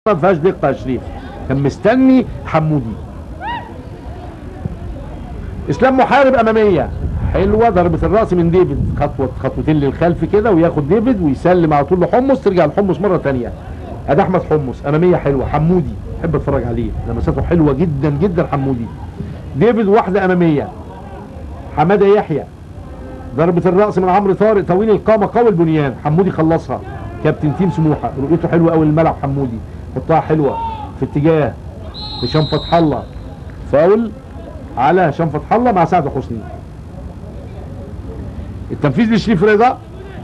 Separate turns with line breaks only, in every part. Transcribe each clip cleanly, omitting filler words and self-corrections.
ما فيهاش دقه يا شريف، كان مستني حمودي. اسلام محارب اماميه حلوه، ضربه الراس من ديفيد، خطوتين للخلف كده وياخد ديفيد ويسلم على طول لحمص، ترجع لحمص مره ثانيه. ادي احمد حمص اماميه حلوه، حمودي بحب اتفرج عليه لمساته حلوه جدا جدا. حمودي ديفيد واحده اماميه. حماده يحيى ضربه الراس من عمرو طارق، طويل القامه قوي البنيان، حمودي خلصها. كابتن تيم سموحه رؤيته حلوه قوي الملعب، حمودي حطها حلوه في اتجاه هشام فتح الله، فاول على هشام فتح الله مع سعد حسني. التنفيذ لشريف رضا،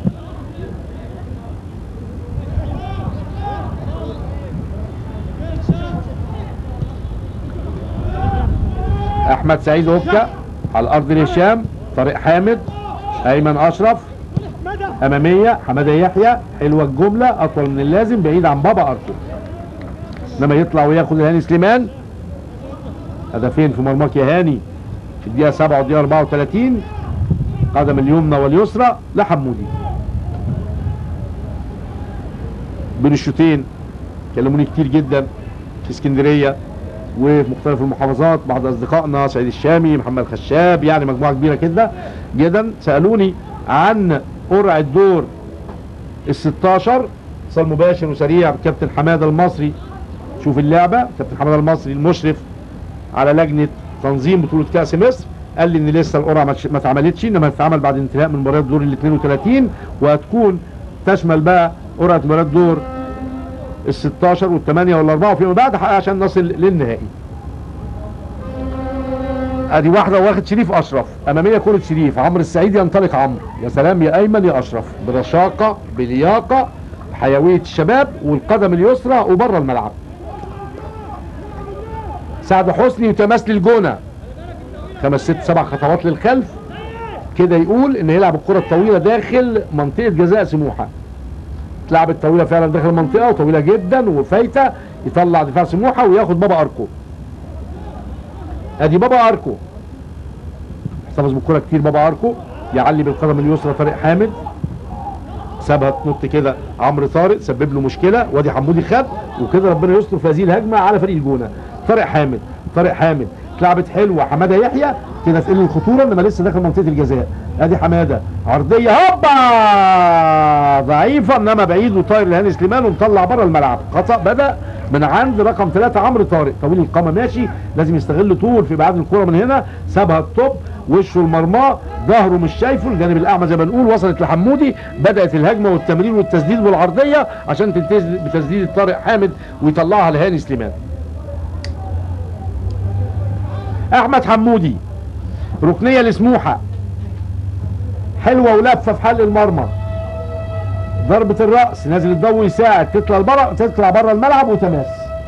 احمد سعيد اوكا على الارض لهشام، طارق حامد، ايمن اشرف اماميه، حماده يحيى حلوه الجمله، اطول من اللازم بعيد عن بابا ارتو، انما يطلع وياخد هاني سليمان. هدفين في مرماك يا هاني في الدقيقه 7 والدقيقه 34، قدم اليمنى واليسرى لحمودي. بين الشوطين كلموني كتير جدا في اسكندريه وفي مختلف المحافظات، بعض اصدقائنا سعيد الشامي، محمد خشاب، يعني مجموعه كبيره كده جدا سالوني عن قرعه دور ال 16. اتصال مباشر وسريع بكابتن حماده المصري، شوف اللعبه. كابتن حماده المصري المشرف على لجنه تنظيم بطوله كاس مصر قال لي ان لسه القرعه ما اتعملتش، انما هتتعمل بعد انتهاء من مباريات دور ال 32، وهتكون تشمل بقى قرعه مباريات دور ال 16 وال 8 وال 4 وفيما بعد عشان نصل للنهائي. ادي واحده واخد شريف اشرف اماميه، كره شريف، عمرو السعيد ينطلق، عمرو يا سلام يا ايمن يا اشرف، برشاقه بلياقه بحيويه الشباب والقدم اليسرى وبره الملعب. سعد حسني يتماس للجونه 5 6 7 خطوات للخلف كده، يقول ان يلعب الكره الطويله داخل منطقه جزاء سموحه. اتلعبت طويله فعلا داخل المنطقه وطويله جدا وفايته، يطلع دفاع سموحه وياخد بابا اركو. ادي بابا اركو احتفظ بالكره كتير، بابا اركو يعلي بالقدم اليسرى، طارق حامد سابها تنط كده، عمرو طارق سبب له مشكله، وادي حمودي خد، وكده ربنا يستر في هذه الهجمه على فريق الجونه. طارق حامد اتلعبت حلوه، حماده يحيى كده تقل الخطوره، انما لسه داخل منطقه الجزاء. ادي حماده عرضيه هوبا ضعيفه، انما بعيد وطاير لهاني سليمان ومطلع بره الملعب. خطا بدا من عند رقم 3 عمرو طارق، طويل القامه ماشي، لازم يستغل طول في ابعاد الكره من هنا، سابها الطب، وشه المرماه، ظهره مش شايفه، الجانب الاعمى زي ما نقول، وصلت لحمودي، بدات الهجمه والتمرير والتسديد والعرضيه عشان تنتهي بتسديد طارق حامد ويطلعها لهاني سليمان. احمد حمودي ركنيه لسموحه حلوه ولفه في حل المرمى، ضربه الراس، نازل الضوء يساعد، تطلع بره الملعب وتماس.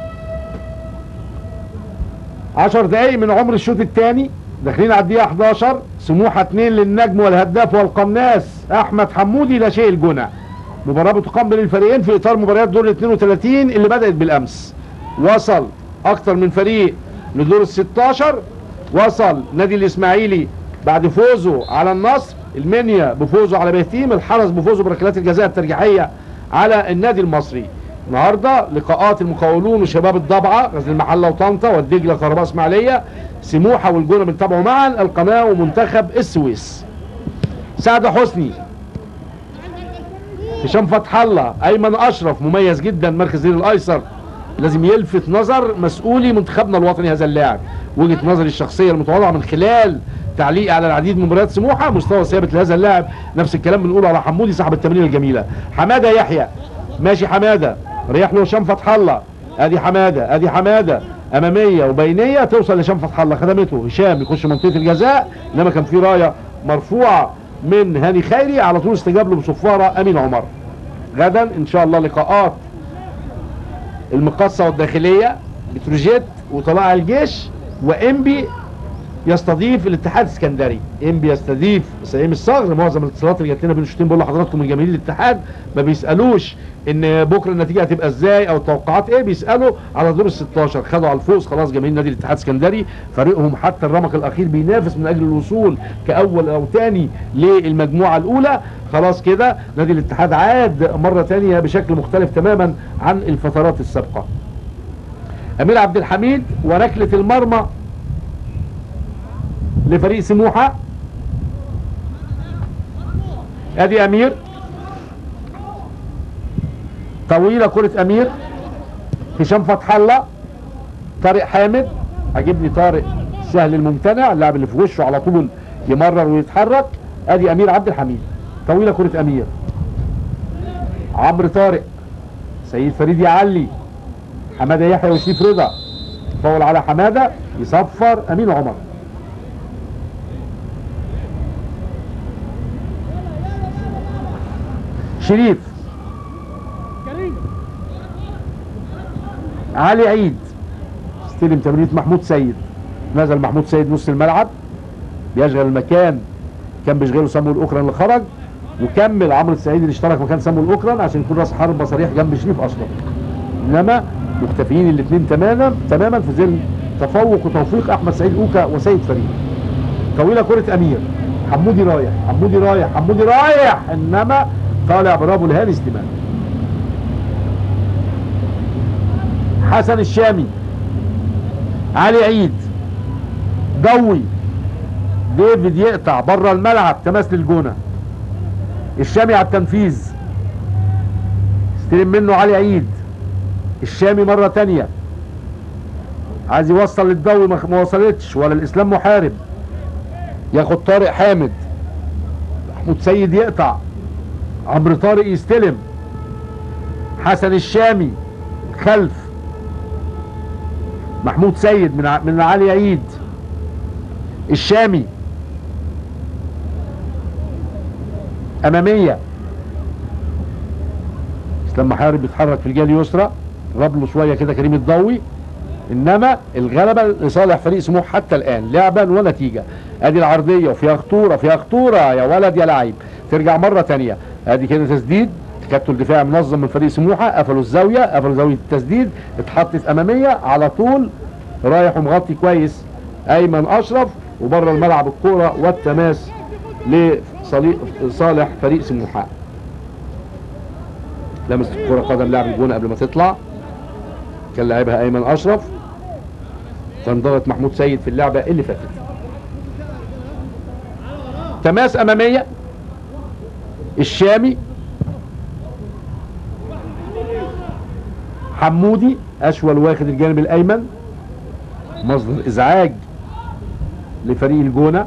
10 دقايق من عمر الشوط الثاني، داخلين على الدقيقه 11. سموحه 2 للنجم والهداف والقناص احمد حمودي لا شيء الجنى. مباراه بتقام بين الفريقين في اطار مباريات دور ال 32 اللي بدات بالامس. وصل اكتر من فريق لدور ال 16، وصل نادي الاسماعيلي بعد فوزه على النصر، المنيا بفوزه على بهتيم، الحرس بفوزه بركلات الجزاء الترجيحيه على النادي المصري. النهارده لقاءات المقاولون وشباب الضبعه، غزل المحله وطنطا والدجله كهرباء اسماعيليه، سموحه والجونه بنتابعوا معا، القناه ومنتخب السويس. سعد حسني، هشام فتح الله، ايمن اشرف مميز جدا مركز الايسر، لازم يلفت نظر مسؤولي منتخبنا الوطني هذا اللاعب. وجهه نظري الشخصيه المتواضعه من خلال تعليقي على العديد من مباريات سموحه، مستوى ثابت لهذا اللاعب، نفس الكلام بنقوله على حمودي صاحب التمرير الجميله. حماده يحيى ماشي، حماده ريح له هشام فتح الله، ادي حماده اماميه وبينيه توصل لهشام فتح الله، خدمته هشام يخش منطقه الجزاء، انما كان في رايه مرفوعه من هاني خيري، على طول استجاب له بصفاره امين عمر. غدا ان شاء الله لقاءات المقاصه والداخليه، بتروجيت وطلائع الجيش وانبي يستضيف الاتحاد السكندري. انبي يستضيف سليم الصقر. معظم الاتصالات اللي جات لنا بين الشوطين بقول لحضراتكم من جماهير الاتحاد ما بيسالوش ان بكره النتيجه هتبقى ازاي او التوقعات ايه، بيسالوا على دور ال 16. خدوا على الفوز خلاص جماهير نادي الاتحاد السكندري، فريقهم حتى الرمق الاخير بينافس من اجل الوصول كاول او ثاني للمجموعه الاولى. خلاص كده نادي الاتحاد عاد مره ثانيه بشكل مختلف تماما عن الفترات السابقه. امير عبد الحميد وركله المرمى لفريق سموحه. ادي امير، طويله كره امير. هشام فتح الله، طارق حامد. عجبني طارق سهل الممتنع، اللاعب اللي في وشه على طول يمرر ويتحرك. ادي امير عبد الحميد، طويله كره امير. عمرو طارق، سيد فريد يعلي، حماده يحيى وشريف رضا. فاول على حماده، يصفر امين عمر. شريف، علي عيد، استلم تمريره محمود سيد. نزل محمود سيد نص الملعب بيشغل المكان كان بيشغله سامويل اوكران اللي خرج، وكمل عمرو السعيد اللي اشترك مكان سامويل اوكران عشان يكون راس حربه صريح جنب شريف اشرف. انما مختفيين الاثنين تماما في ظل تفوق وتوفيق احمد سعيد اوكا وسيد فريد. طويله كره امير، حمودي رايح انما طالع برافو لهاني سليمان. حسن الشامي، علي عيد، ضوي، ديفيد يقطع بره الملعب، تماس للجونه. الشامي على التنفيذ، استلم منه علي عيد. الشامي مره ثانيه عايز يوصل للضوي، ما وصلتش، ولا الاسلام محارب. ياخد طارق حامد، محمود سيد يقطع، عمرو طارق يستلم. حسن الشامي خلف محمود سيد من علي عيد. الشامي اماميه، اسلام محارب بيتحرك في الجهه اليسرى، راب له شويه كده كريم الضوي، انما الغلبه لصالح فريق سموح حتى الان لعبا ونتيجه. ادي العرضيه وفيها خطوره يا ولد يا لعيب. ترجع مره ثانيه، ادي كده تسديد، تكتل دفاع منظم من فريق سموحه. قفلوا زاويه التسديد، اتحطت اماميه على طول، رايح ومغطي كويس ايمن اشرف، وبره الملعب الكوره والتماس لصالح فريق سموحه. لمست الكوره قدم لاعب الجونه قبل ما تطلع، كان لاعبها ايمن اشرف، فانضغط محمود سيد في اللعبه اللي فاتت. تماس اماميه، الشامي، حمودي اشول واخد الجانب الايمن، مصدر ازعاج لفريق الجونه.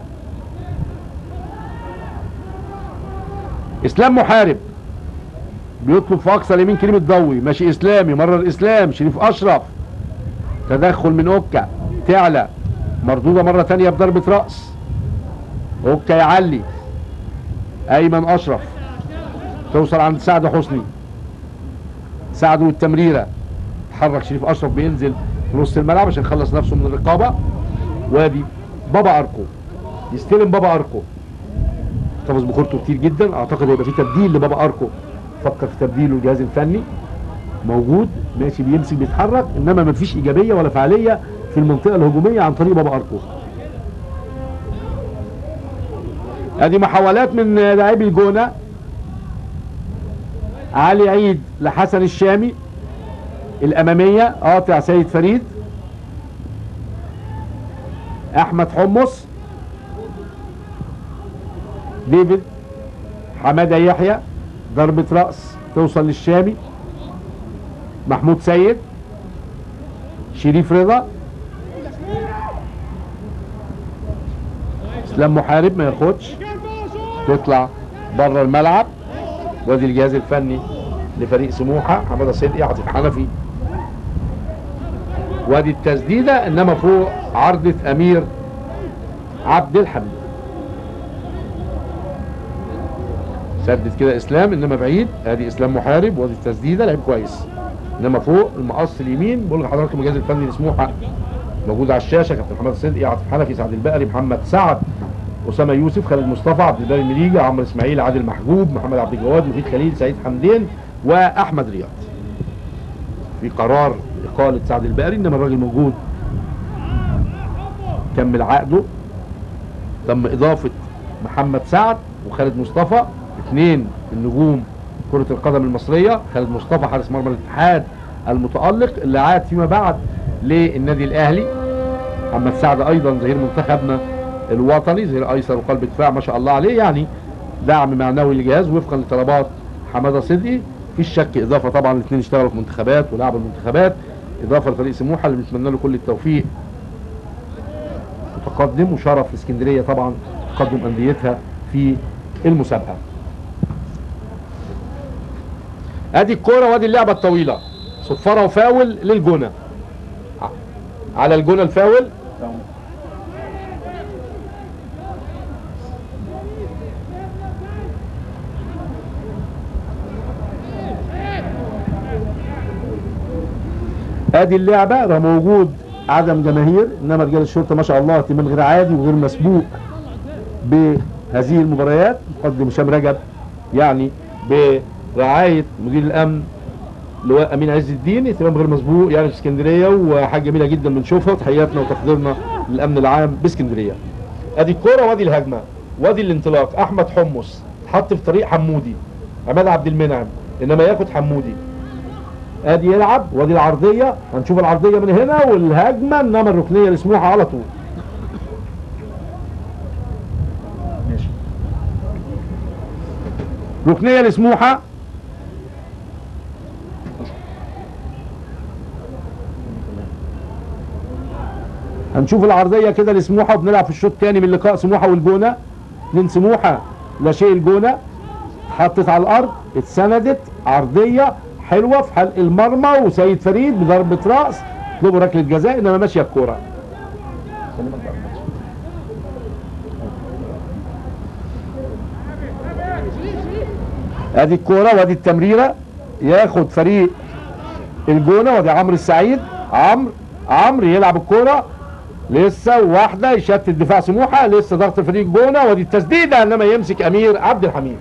اسلام محارب بيطلب في اقصى اليمين كريم الضوي، ماشي اسلامي، مرر اسلام، شريف اشرف، تدخل من اوكا، تعلى مردوده مره ثانيه بضربه راس. اوكا يعلي، ايمن اشرف، توصل عند سعد حسني، سعد والتمريره، تحرك شريف اشرف بينزل في نص الملعب عشان يخلص نفسه من الرقابه. وادي بابا اركو، يستلم بابا اركو، احتفظ بكورته كتير جدا. اعتقد هيبقى في تبديل لبابا اركو، فكر في تبديله الجهاز الفني موجود، ماشي بيمسك بيتحرك، انما ما فيش ايجابيه ولا فعاليه في المنطقه الهجوميه عن طريق بابا اركو. ادي محاولات من لاعبي الجونه. علي عيد لحسن الشامي، الاماميه قاطع سيد فريد. احمد حمص، ديفيد، حماده يحيى، ضربه راس توصل للشامي. محمود سيد، شريف رضا، اسلام محارب ما ياخدش، تطلع بره الملعب. وادي الجهاز الفني لفريق سموحه، حماده صدقي، عاطف حنفي. وادي التسديده انما فوق عرضه امير عبد الحميد. سدد كده اسلام انما بعيد، ادي اسلام محارب، وادي التسديده، لعب كويس انما فوق المقص اليمين. بقول لحضراتكم الجهاز الفني لسموحه موجود على الشاشه كابتن محمد صدقي، عاطف حنفي، سعد البقري، محمد سعد، اسامه يوسف، خالد مصطفى، عبد الباري المليجي، عمرو اسماعيل، عادل محجوب، محمد عبد الجواد، مفيد خليل، سعيد حمدين، واحمد رياض. في قرار اقاله سعد البقري، انما الراجل موجود كمل عقده. تم اضافه محمد سعد وخالد مصطفى، اثنين النجوم كرة القدم المصرية. خالد مصطفى حارس مرمى الاتحاد المتألق اللي عاد فيما بعد للنادي الاهلي. محمد سعد ايضا ظهير منتخبنا الوطني، ظهير ايسر وقلب دفاع ما شاء الله عليه، يعني دعم معنوي للجهاز وفقا لطلبات حماده صدقي. في الشك اضافه طبعا، الاثنين اشتغلوا في منتخبات ولعبوا المنتخبات. اضافه لفريق سموحه اللي بنتمنى له كل التوفيق، متقدم وشرف الاسكندريه طبعا تقدم انديتها في المسابقه. ادي الكوره وادي اللعبه الطويله، صفاره وفاول للجونه. على الجونه الفاول. ادي اللعبه، ده موجود عدم جماهير، انما رجال الشرطه ما شاء الله اهتمام غير عادي وغير مسبوق بهذه المباريات. مقدم هشام رجب يعني برعايه مدير الامن لواء امين عز الدين، اهتمام غير مسبوق يعني في اسكندريه، وحاجه جميله جدا بنشوفها، وتحياتنا وتقديرنا للامن العام باسكندريه. ادي الكوره وادي الهجمه وادي الانطلاق. احمد حمص اتحط في طريق حمودي، عماد عبد المنعم، انما ياخد حمودي. ادي يلعب وادي العرضيه، هنشوف العرضيه من هنا والهجمه، انما الركنيه لسموحه على طول. ماشي. ركنيه لسموحه. هنشوف العرضيه كده لسموحه، وبنلعب في الشوط الثاني من لقاء سموحه والجونه. من سموحه لا شيء الجونه، اتحطت على الارض، اتسندت، عرضيه حلوه في حلق المرمى، وسيد فريد بضربه راس يطلبوا ركله جزاء، انما ماشيه الكوره. ادي الكوره وادي التمريره، ياخد فريق الجونه، وادي عمرو السعيد، عمرو يلعب الكوره، لسه واحده يشتت دفاع سموحه، لسه ضغط فريق الجونه، وادي التسديده، انما يمسك امير عبد الحميد.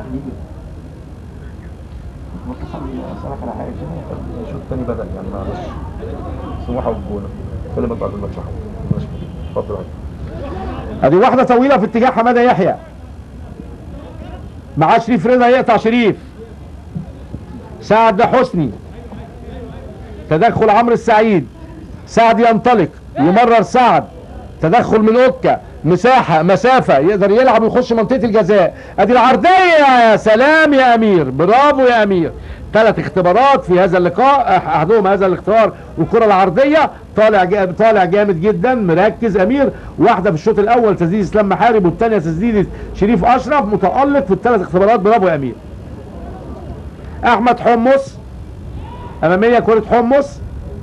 اسالك على حاجه، الشوط الثاني بدا يعني معلش سموحه والجونه، كلمك بعد الماتش. ماشي اتفضل. ادي واحده طويله في اتجاه حماده يحيى، معاه شريف رضا، يقطع شريف، سعد حسني، تدخل عمرو السعيد، سعد ينطلق يمرر سعد، تدخل من اوكا، مسافه يقدر يلعب ويخش منطقه الجزاء. ادي العرضيه، يا سلام يا امير، برافو يا امير. 3 اختبارات في هذا اللقاء، احدهم هذا الاختبار والكره العرضيه، طالع جامد جدا، مركز امير. واحده في الشوط الاول تسديد اسلام محارب، والثانيه تسديده شريف اشرف، متالق في ال3 اختبارات، برافو يا امير. احمد حمص اماميه، كره حمص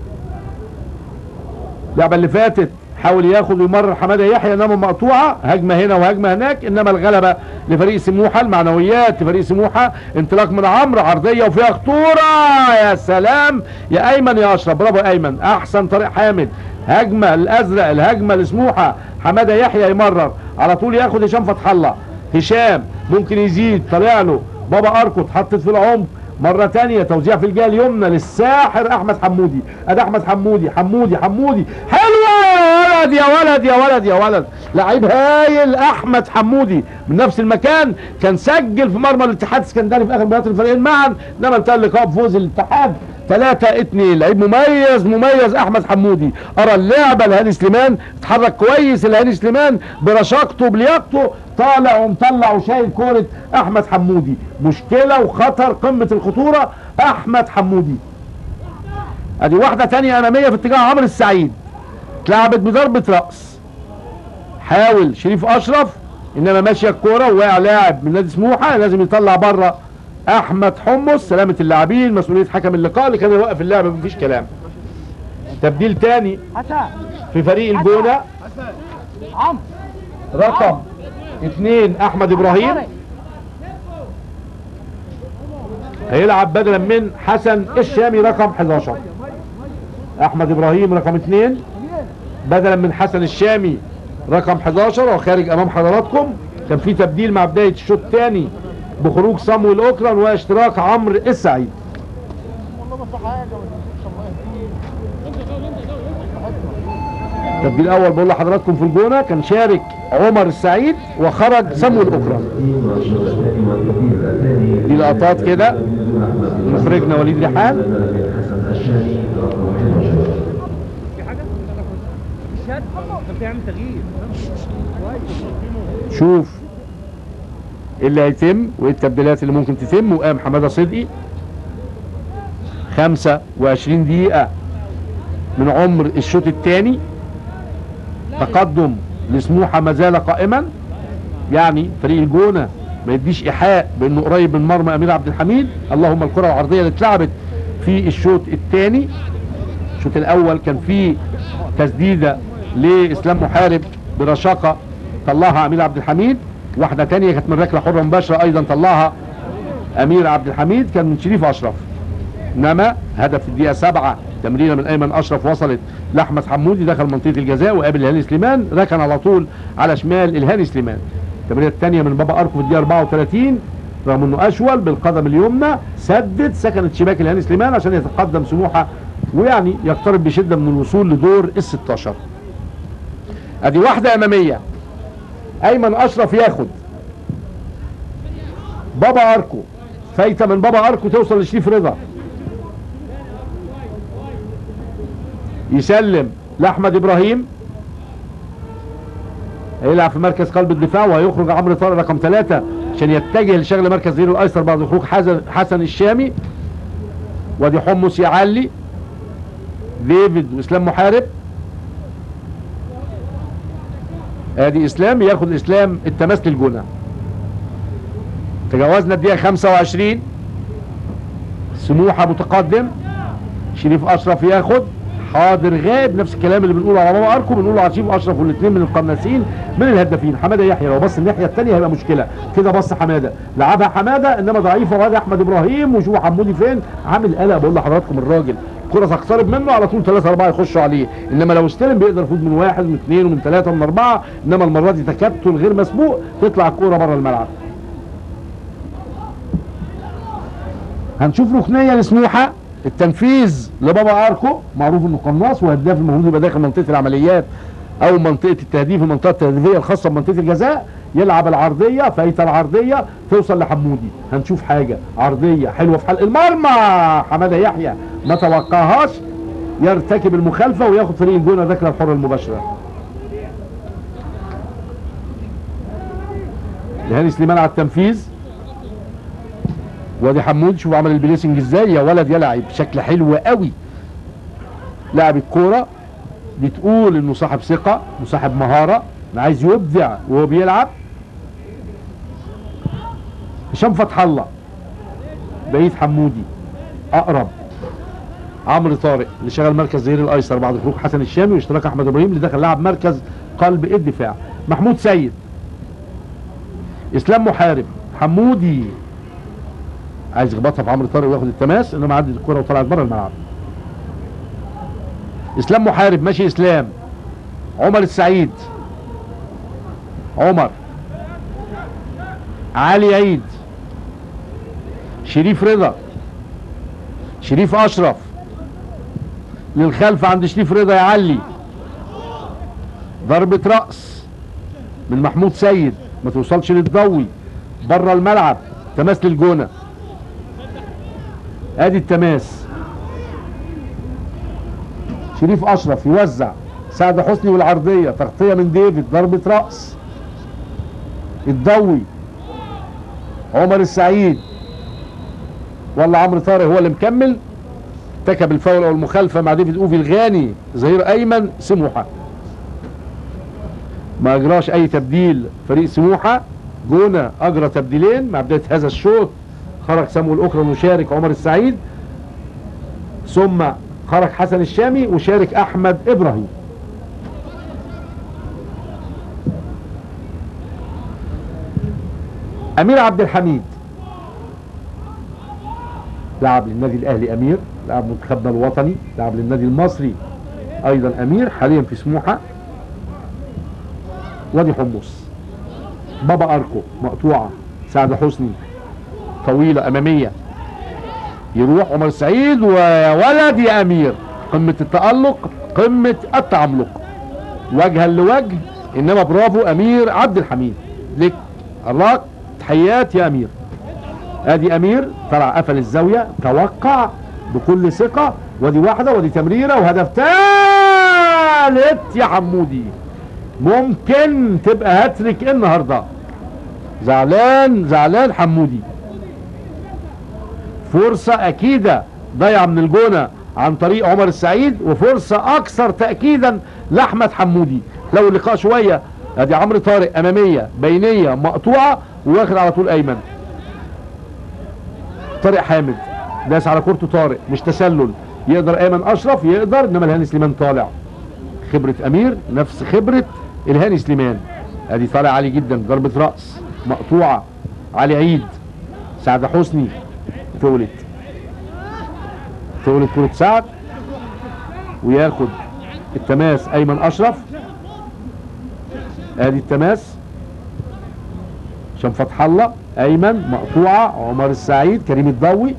اللعبه اللي فاتت حاول ياخد ويمرر حماده يحيى، انما مقطوعه، هجمه هنا وهجمه هناك، انما الغلبه لفريق سموحه، المعنويات لفريق سموحه. انطلاق من عمرو، عرضيه وفيها خطوره، يا سلام يا ايمن يا اشرف، برافو ايمن، احسن طارق حامد. هجمه الازرق، الهجمه لسموحه، حماده يحيى يمرر على طول، ياخد هشام فتح الله، هشام ممكن يزيد، طالع له بابا اركو، اتحطت في العمق مرة تانية، توزيع في الجهة اليمنى للساحر احمد حمودي. ادي احمد حمودي، حلوة يا ولد يا ولد يا ولد يا ولد، لعيب هايل احمد حمودي، من نفس المكان كان سجل في مرمى الاتحاد السكندري في اخر مباريات الفريقين معا، انما انتهى اللقاء بفوز الاتحاد 3-2. لعيب مميز احمد حمودي. ارى اللعبه لهاني سليمان، اتحرك كويس الهاني سليمان برشاقته بلياقته، طالع ومطلع وشايل كوره احمد حمودي، مشكله وخطر، قمه الخطوره احمد حمودي. ادي واحده ثانيه اماميه في اتجاه عمرو السعيد، اتلعبت بضربه راس، حاول شريف اشرف، انما ماشيه الكوره، وواقع لاعب من نادي سموحه، لازم يطلع بره احمد حمص. سلامه اللاعبين، مسؤوليه حكم اللقاء اللي كان يوقف اللعبه، مفيش كلام. تبديل تاني في فريق الجونه، رقم 2 احمد ابراهيم هيلعب بدلا من حسن الشامي رقم 11. احمد ابراهيم رقم 2 بدلا من حسن الشامي رقم 11 وخارج امام حضراتكم. كان في تبديل مع بدايه الشوط الثاني بخروج صامويل اوكران واشتراك عمرو السعيد. التبديل الاول بقول لحضراتكم في الجونه كان شارك عمر السعيد وخرج صامويل اوكران. دي لقطات كده مخرجنا وليد ريحان. شوف اللي هيتم وايه التبديلات اللي ممكن تتم. وقام حماده صدقي 25 دقيقة من عمر الشوط الثاني. تقدم لسموحة ما زال قائما، يعني فريق الجونة ما يديش ايحاء بانه قريب من مرمى امير عبد الحميد. اللهم الكرة العرضية اللي اتلعبت في الشوط الثاني. الشوط الاول كان فيه تسديدة لاسلام محارب برشاقة طلعها امير عبد الحميد، واحدة تانية كانت من ركلة حرة مباشرة ايضا طلعها امير عبد الحميد كان من شريف اشرف. انما هدف في الدقيقة 7 تمريرة من ايمن اشرف وصلت لاحمد حمودي دخل منطقة الجزاء وقابل الهاني سليمان، ركن على طول على شمال الهاني سليمان. التمريرة الثانية من بابا اركو في الدقيقة 34 رغم انه اشول بالقدم اليمنى سدد سكنت شباك الهاني سليمان عشان يتقدم سموحة ويعني يقترب بشدة من الوصول لدور ال16. ادي واحدة امامية ايمن اشرف ياخد بابا اركو، فايته من بابا اركو توصل لشريف رضا، يسلم لاحمد ابراهيم هيلعب في مركز قلب الدفاع وهيخرج عمرو طارق رقم 3 عشان يتجه لشغل مركز زيرو الايسر بعد خروج حسن الشامي. وادي حمص يعلي ديفيد واسلام محارب. ادي اسلام ياخد اسلام التماس للجونه. تجاوزنا الدقيقة 25 سموحة متقدم. شريف اشرف ياخد حاضر غاب، نفس الكلام اللي بنقوله على بابا اركو بنقوله على شريف اشرف والاثنين من القناصين من الهدافين. حماده يحيى لو بص الناحيه الثانيه هيبقى مشكله كده. بص حماده لعبها حماده انما ضعيفه، وادي احمد ابراهيم وشوف حمودي فين عامل قلق. بقول لحضراتكم الراجل الكره تقترب منه على طول 3 4 يخشوا عليه، انما لو استلم بيقدر يفوت من 1 من 2 ومن 3 ومن 4، انما المره دي تكتل غير مسبوق تطلع الكوره بره الملعب. هنشوف ركنيه لسموحه. التنفيذ لبابا اركو معروف انه قناص وهداف المفروض يبقى داخل منطقه العمليات او منطقه التهديف المنطقه التهديفيه الخاصه بمنطقه الجزاء. يلعب العرضيه فايته العرضيه توصل لحمودي. هنشوف حاجه عرضيه حلوه في حلق المرمى. حماده يحيى ما توقعهاش يرتكب المخالفه وياخد فريق الجونه الركله الحره المباشره. الهاني سليمان على التنفيذ. وادي حمود شوف عمل البليسنج ازاي يا ولد يلعب بشكل حلو قوي. لاعب الكوره بتقول انه صاحب ثقه وصاحب مهاره عايز يبدع وهو بيلعب. هشام فتح الله بعيد حمودي اقرب عمرو طارق اللي شغل مركز ظهير الايسر بعد خروج حسن الشامي واشتراك احمد ابراهيم اللي دخل لعب مركز قلب الدفاع. محمود سيد اسلام محارب حمودي عايز يخبطها في عمرو طارق وياخد التماس انما عدت الكره وطلعت بره الملعب. اسلام محارب ماشي اسلام. عمر السعيد عمر علي عيد شريف رضا شريف اشرف للخلف عند شريف رضا يعلي ضربة رأس من محمود سيد ما توصلش للضوي بره الملعب. تماس للجونه. ادي التماس. شريف اشرف يوزع سعد حسني والعرضيه تغطيه من ديفيد ضربه راس. الضوي عمر السعيد ولا عمرو طارق هو اللي مكمل ارتكب الفاول او المخالفه مع ديفيد اوفي الغاني ظهير ايمن سموحه. ما اجراش اي تبديل فريق سموحه. جونه اجرى تبديلين مع بدايه هذا الشوط. خرج سامويل اوكران وشارك عمر السعيد ثم خرج حسن الشامي وشارك احمد ابراهيم. امير عبد الحميد لعب للنادي الاهلي، امير لعب منتخبنا الوطني، لعب للنادي المصري ايضا امير حاليا في سموحه. وادي حمص، بابا اركو مقطوعه، سعد حسني طويله اماميه، يروح عمر السعيد ويا ولد يا امير. قمه التالق، قمه التعملق، وجها لوجه. انما برافو امير عبد الحميد، لك الله تحيات يا امير. ادي امير طلع قفل الزاويه، توقع بكل ثقه. ودي واحده، ودي تمريره، وهدف ثالث يا حمودي. ممكن تبقى هاتريك النهارده. زعلان زعلان حمودي. فرصه اكيده ضيع من الجونه عن طريق عمر السعيد، وفرصه اكثر تاكيدا لاحمد حمودي. لو اللقاء شويه. ادي عمرو طارق اماميه بينيه مقطوعه، واخد على طول ايمن. طارق حامد داس على كورته، طارق مش تسلل. يقدر ايمن اشرف، يقدر، انما الهاني سليمان طالع. خبره امير نفس خبره الهاني سليمان. ادي طالع عالي جدا، ضربه راس مقطوعه. علي عيد، سعد حسني، تولد كره سعد، وياخد التماس ايمن اشرف. ادي التماس عشان فتح الله. ايمن مقطوعه، عمر السعيد، كريم الضوي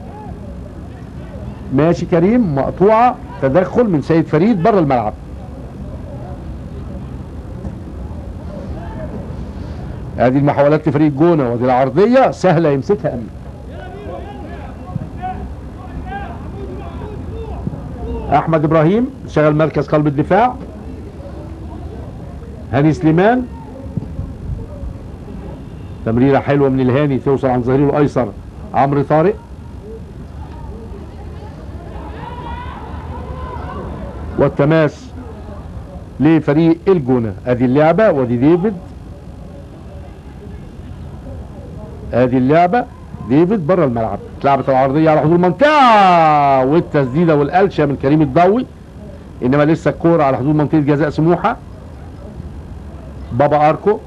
ماشي، كريم مقطوعه، تدخل من سيد فريد بره الملعب. ادي المحاولات لفريق جونه، ودي العرضيه سهله يمسكها امين. احمد ابراهيم شغل مركز قلب الدفاع. هاني سليمان، تمريره حلوه من الهاني توصل عن ظهيره الايسر عمرو طارق. والتماس لفريق الجونه. ادي اللعبه، ودي ديفيد. ادي اللعبه، ديفيد بره الملعب. اتلعبت العرضيه على حدود المنطقه، والتسديده والقلشه من كريم الضوي. انما لسه الكوره على حدود منطقه جزاء سموحه. بابا اركو،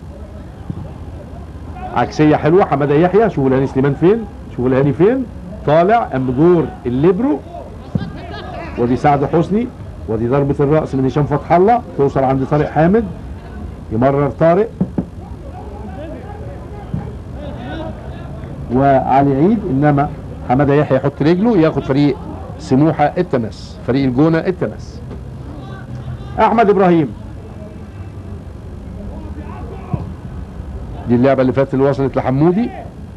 عكسيه حلوه، حماده يحيى. شوفوا الهاني سليمان فين، شوفوا الهاني فين، طالع قام بدور الليبرو. ودي سعد حسني، ودي ضربه الراس من هشام فتح الله، توصل عند طارق حامد، يمرر طارق وعلي عيد. انما حماده يحيى يحط رجله، ياخد فريق سموحه التماس، فريق الجونه التماس. احمد ابراهيم، دي اللعبه اللي فاتت اللي وصلت لحمودي،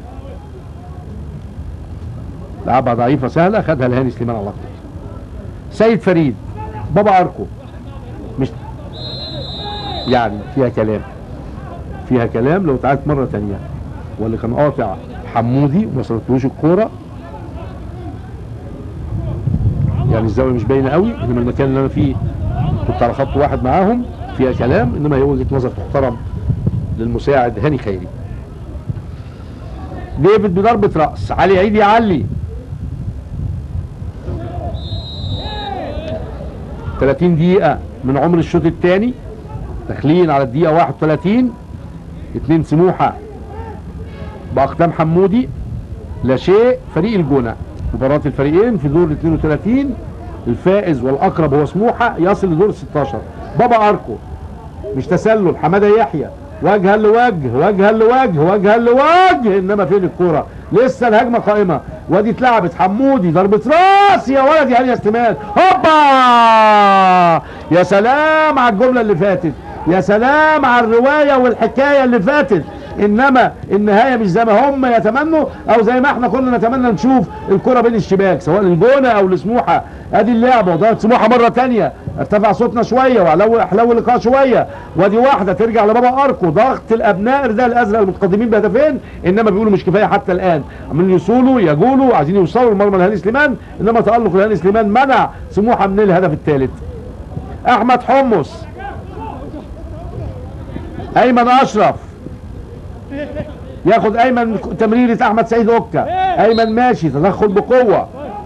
لعبها ضعيفه سهله، خدها الهاني سليمان على طول. سيد فريد، بابا اركو، مش يعني فيها كلام لو اتعادت مره ثانيه. واللي كان قاطع حمودي وما وصلتلوش الكوره، يعني الزاويه مش باينه قوي، انما المكان اللي انا فيه كنت على خط واحد معاهم، فيها كلام، انما هي وجهه نظر تحترم للمساعد هاني خيري. ديفيد بضربه راس، علي عيد يعلي. 30 دقيقه من عمر الشوط الثاني، داخلين على الدقيقه 31. 2 سموحه باقدام حمودي، لا شيء فريق الجونه. مباراه الفريقين في دور 32، الفائز والاقرب هو سموحه، يصل لدور 16. بابا اركو مش تسلل، حماده يحيى وجها لوجه، وجها لوجه، وجها لوجه، انما فين الكوره؟ لسه الهجمه قائمه. وادي اتلعبت حمودي، ضربه راس يا ولد يا هاني استماد. هوبا، يا سلام على الجمله اللي فاتت، يا سلام على الروايه والحكايه اللي فاتت. انما النهايه مش زي ما هم يتمنوا، او زي ما احنا كنا نتمنى نشوف الكره بين الشباك سواء للجونه او لسموحه. ادي اللعبه، وضربت سموحه مره ثانيه، ارتفع صوتنا شويه واحلو اللقاء شويه. وادي واحده ترجع لبابا اركو، ضغط الابناء الرداء الازرق المتقدمين بهدفين، انما بيقولوا مش كفايه حتى الان، عمالين يصولوا يجولوا، عايزين يوصلوا لمرمى الهاني سليمان، انما تالق الهاني سليمان منع سموحه من الهدف الثالث. احمد حمص، ايمن اشرف، ياخد ايمن تمريره احمد سعيد اوكا. ايمن ماشي، تدخل بقوه.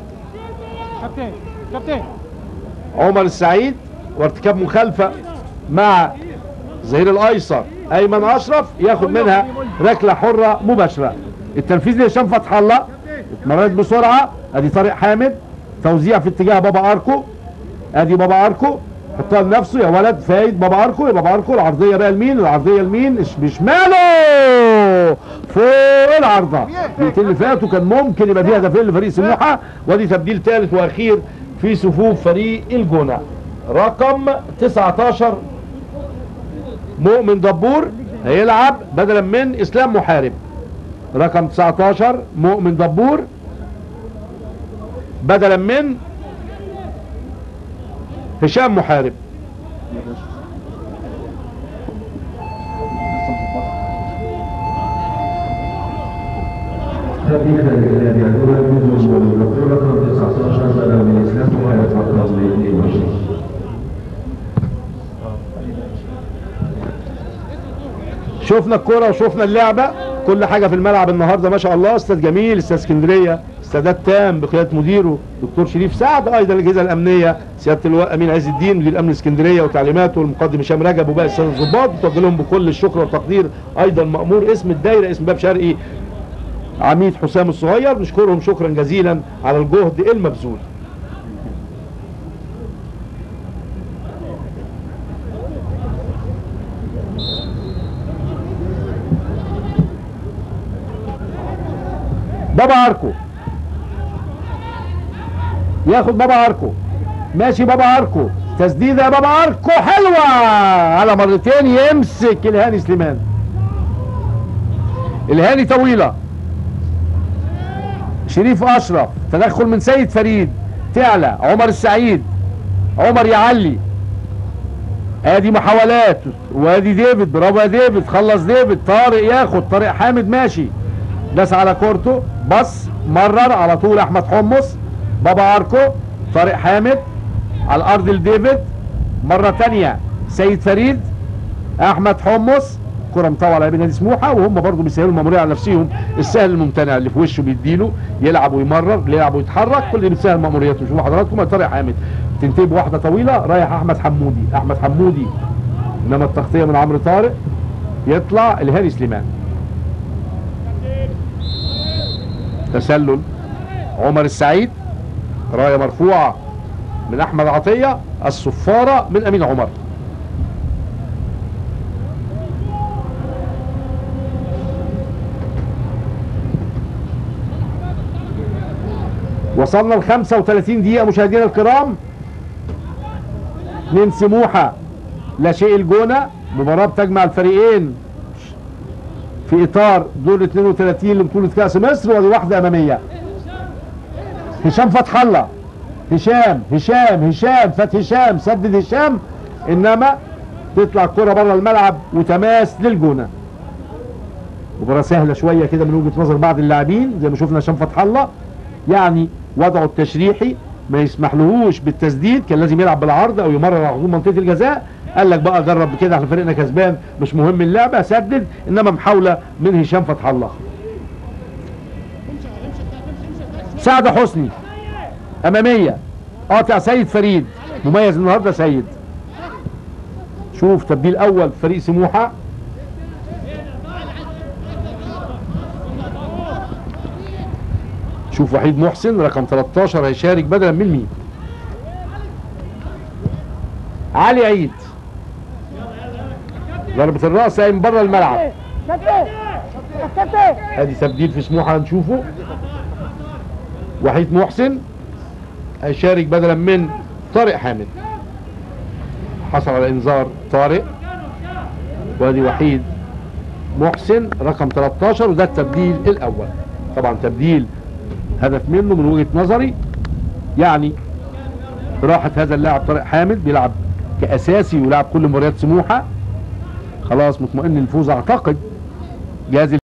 كابتن عمر السعيد، وارتكاب مخالفه مع الظهير الايسر ايمن اشرف، ياخد منها ركله حره مباشره. التنفيذ لهشام فتح الله، اتمررت بسرعه. ادي طارق حامد، توزيع في اتجاه بابا اركو. ادي بابا اركو حطها لنفسه يا ولد. فايد بابا اركو، يا بابا اركو. العرضيه بقى لمين؟ العرضيه لمين؟ بشماله فوق العارضه. الدقيقتين اللي فاتوا كان ممكن يبقى فيها هدفين لفريق سموحه، وادي تبديل ثالث واخير في صفوف فريق الجونه. رقم 19 مؤمن دبور هيلعب بدلا من اسلام محارب. رقم 19 مؤمن دبور بدلا من هشام محارب. شفنا الكرة وشفنا اللعبة، كل حاجة في الملعب النهارده ما شاء الله. استاد جميل، استاد اسكندرية، استادات تام بقيادة مديره دكتور شريف سعد، ايضا الاجهزة الامنية سيادة اللواء امين عز الدين مدير امن اسكندرية وتعليماته، والمقدم هشام رجب وباقي السادة الضباط بتوجه لهم بكل الشكر والتقدير. ايضا مأمور اسم الدايرة اسم باب شرقي عميد حسام الصغير، نشكرهم شكرا جزيلا على الجهد المبذول. بابا اركو ياخد، بابا اركو ماشي، بابا اركو تسديده يا بابا اركو حلوه على مرتين، يمسك الهاني سليمان. الهاني طويله، شريف اشرف، تدخل من سيد فريد، تعلى عمر السعيد، عمر يعلي، ادي محاولات، وادي ديفيد، برافو يا ديفيد، خلص ديفيد. طارق ياخد، طارق حامد ماشي، داس على كورته، بص مرر على طول احمد حمص، بابا اركو، طارق حامد على الارض لديفيد، مره ثانيه سيد فريد، احمد حمص، كره مطوله على نادي سموحه، وهم برضه بيسهلوا الماموريه على نفسهم. السهل الممتنع اللي في وشه بيديله، يلعب ويمرر، يلعب ويتحرك، كل اللي بيسهل مامورياته. شوفوا حضراتكم طارق حامد تنتهي بواحده طويله رايح احمد حمودي، احمد حمودي، انما التغطيه من عمرو طارق، يطلع الهاني سليمان. تسلل عمر السعيد، رايه مرفوعه من احمد عطيه، الصفاره من امين عمر. وصلنا ل 35 دقيقه مشاهدينا الكرام. 2 سموحه لا شيء الجونه، مباراه بتجمع الفريقين في اطار دور 32 لبطوله كاس مصر، ودي واحده اماميه. هشام فتح الله، هشام فات هشام، سدد هشام، انما تطلع الكره بره الملعب وتماس للجونه. مباراه سهله شويه كده من وجهه نظر بعض اللاعبين، زي ما شفنا هشام فتح الله يعني وضعه التشريحي ما يسمحلهوش بالتسديد، كان لازم يلعب بالعرض او يمرر على حدود منطقه الجزاء. قال لك بقى جرب كده، احنا فريقنا كسبان مش مهم اللعبه، سدد، انما محاوله من هشام فتح الله. سعد حسني اماميه، قاطع سيد فريد، مميز النهارده سيد. شوف تبديل اول فريق سموحه، شوف وحيد محسن رقم 13 هيشارك بدلا من مين؟ علي عيد، ضربة الرأس من بره الملعب. ادي تبديل في سموحه هنشوفه. وحيد محسن هيشارك بدلا من طارق حامد، حصل على انذار طارق، وادي وحيد محسن رقم 13، وده التبديل الاول. طبعا تبديل هدف منه من وجهة نظري، يعني راحة هذا اللاعب طارق حامد بيلعب كأساسي ويلعب كل مباريات سموحة، خلاص مطمئن للفوز اعتقد. جاهز